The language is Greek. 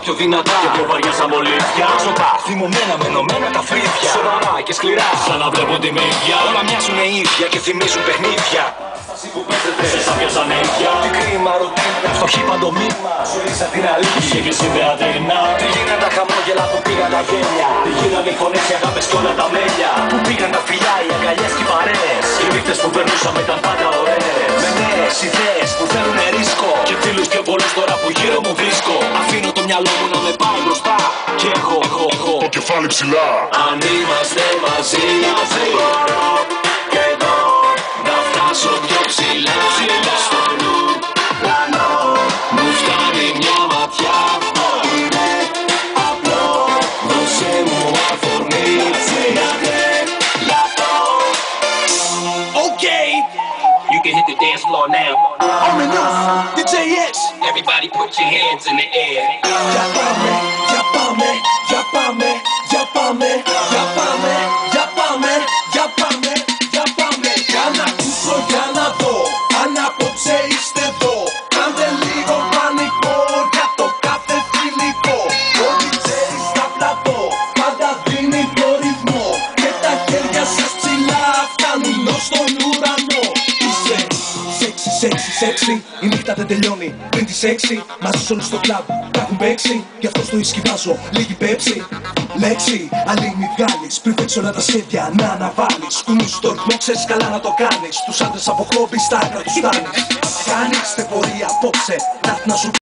πιο δυνατά και πιο βαριά σαν μολύβια. Έξωπα, θυμωμένα, μενωμένα τα φρύδια. Σοβαρά και σκληρά, σαν να βλέπουν τη μύδια. Όλα μοιάζουνε ίδια και θυμίζουν παιχνίδια. Που παίζετε σε σάπια σαν ίδια. Πικρή ρουτίνα, φτωχή παντομήμα. Σου ρίξα την αλήθεια και συνδεατρινά. Τι γίναν τα χαμόγελα που πήγαν τα γέλια. Τι γίναν οι φωνές, οι αγάπες κι όλα τα μέλια. Που πήγαν τα φιλιά, οι αγκαλιές και οι παρέες. Οι νύχτες που περνούσαμε ήταν πάντα ωραίες. Με νέες ιδέες που θέλουνε ρίσκο. Και φίλους πιο πολλούς τώρα που γύρω μου βρίσκω. Αφήνω το μυαλό μου να με πάει μπροστά. Και έχω το κεφάλι ψηλά. Αν είμαστε μαζί, μπορώ και εγώ να φτάσω πιο ψηλά. Στον ουρανό μου φτάνει μια ματιά. Είναι απλό, δώσε μου αφορμή να τρελαθώ. Okay, You can hit the dance floor now. on the news, DJ X. Everybody put your hands in the air. Για πάμε, για πάμε, για πάμε, για πάμε, για πάμε, για πάμε, για πάμε, για πάμε. Για να ακούσω, για να δω, αν απόψε είστε εδώ. Κάντε λίγο πανικό για το κάθε φιλικό. Ο DJ στα πλατό, πάντα δίνει το ρυθμό. Και τα χέρια σας ψηλά φτάνουν ως τον ουρανό. Είσαι σεξι, σεξι, σεξι, η νύχτα δεν τελειώνει πριν τις 6. Μαζί σ' όλους στο κλαμπ τα έχουν παίξει. Γι' αυτό στο ίσκι βάζω λίγη πέψη. Λέξη, άλλη μη βγάλεις. Πριν φέξεις όλα τα σχέδια να αναβάλεις. Κουνούς το ρυθμό, ξέρεις καλά να το κάνεις. Τους άντρες από χόμπι στα άκρα τους φτάνεις. Κάνεις πορεία απόψε, να έρθει να σου